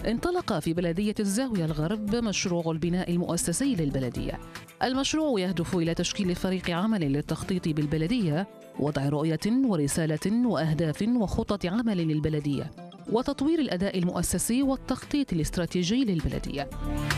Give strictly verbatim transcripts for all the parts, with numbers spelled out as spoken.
انطلق في بلدية الزاوية الغرب مشروع البناء المؤسسي للبلدية. المشروع يهدف إلى تشكيل فريق عمل للتخطيط بالبلدية، وضع رؤية ورسالة وأهداف وخطط عمل للبلدية، وتطوير الأداء المؤسسي والتخطيط الاستراتيجي للبلدية.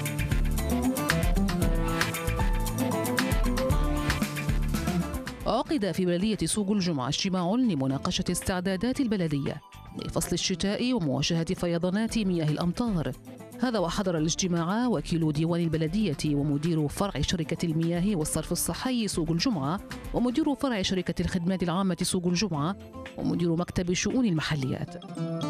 عقد في بلدية سوق الجمعة اجتماع لمناقشة استعدادات البلدية لفصل الشتاء ومواجهة فيضانات مياه الأمطار. هذا وحضر الاجتماع وكيل ديوان البلدية ومدير فرع شركة المياه والصرف الصحي سوق الجمعة، ومدير فرع شركة الخدمات العامة سوق الجمعة، ومدير مكتب شؤون المحليات.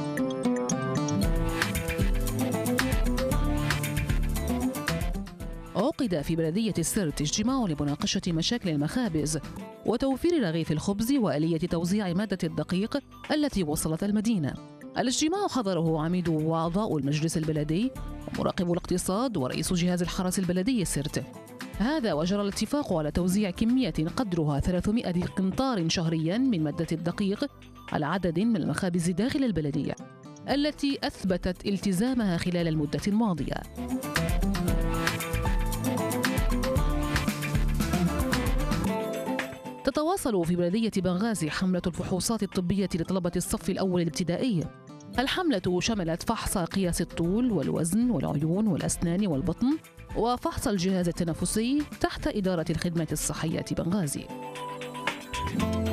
عقد في بلدية السرت اجتماع لمناقشة مشاكل المخابز وتوفير رغيف الخبز وآلية توزيع مادة الدقيق التي وصلت المدينة. الاجتماع حضره عميد وأعضاء المجلس البلدي ومراقب الاقتصاد ورئيس جهاز الحرس البلدي سرت. هذا وجرى الاتفاق على توزيع كمية قدرها ثلاثمائة قنطار شهريا من مادة الدقيق على عدد من المخابز داخل البلدية التي أثبتت التزامها خلال المدة الماضية. تتواصل في بلدية بنغازي حملة الفحوصات الطبية لطلبة الصف الأول الابتدائي. الحملة شملت فحص قياس الطول والوزن والعيون والأسنان والبطن، وفحص الجهاز التنفسي تحت إدارة الخدمات الصحية بنغازي.